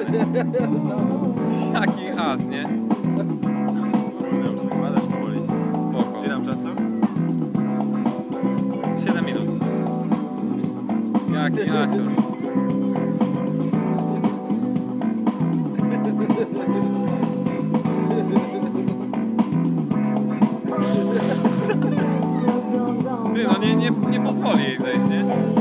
Jaki as, nie? Kurde, muszę spadać powoli. Spoko. Ile mam czasu? 7 minut. Jaki asior. Ty, no nie pozwoli jej zejść, nie?